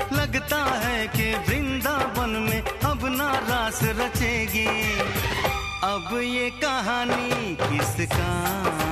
लगता है कि वृंदावन में अब ना रास रचेगी। अब ये कहानी किस काम